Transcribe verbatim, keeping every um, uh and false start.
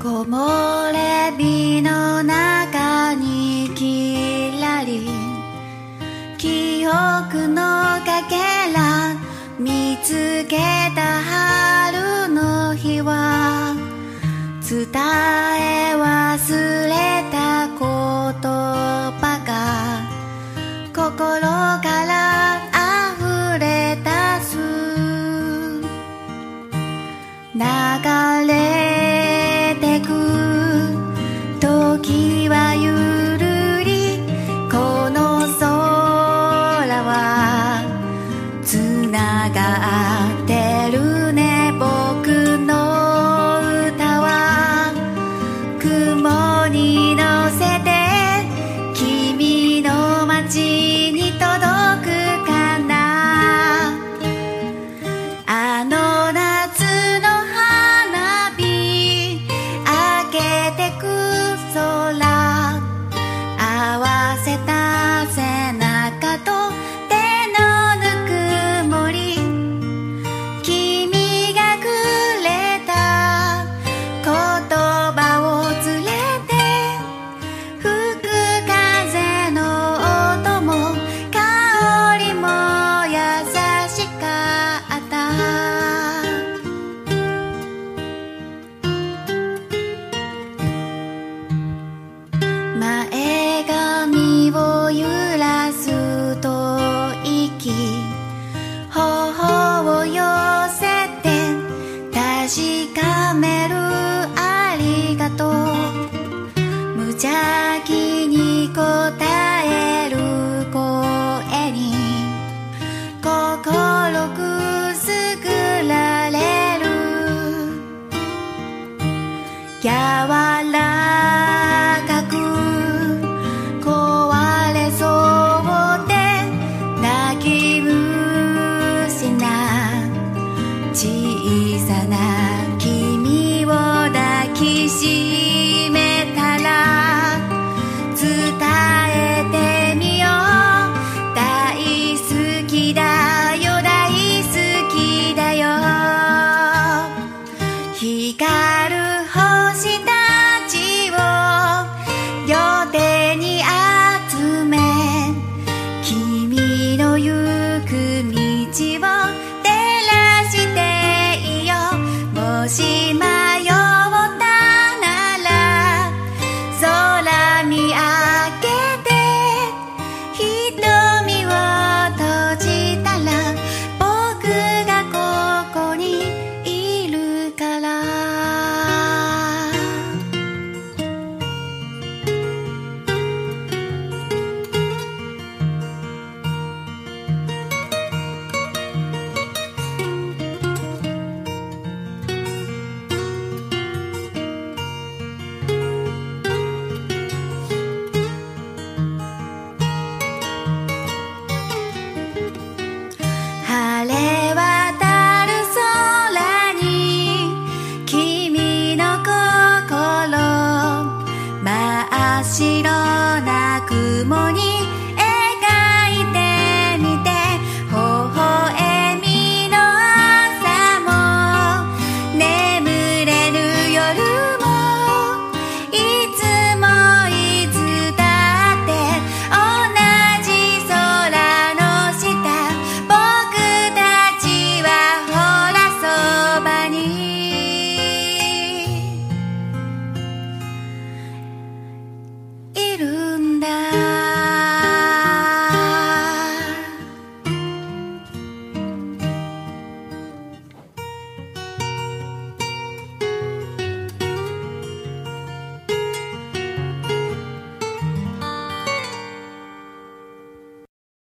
木漏れ日の中にきらり記憶のかけら見つけた春の日は伝え忘れた言葉が心から溢れ出す流れてく時はゆるりこの空はつながってるね僕の歌は雲に乗せて君の街に届くかなあの夏の花火開けてく空合わせた背中と手のぬくもり君がくれた言葉を連れて吹く風の音も香りも優しかった前髪を揺らすと息頬を寄せて確かめるありがとう無邪気に答える声に心くすぐられる柔ら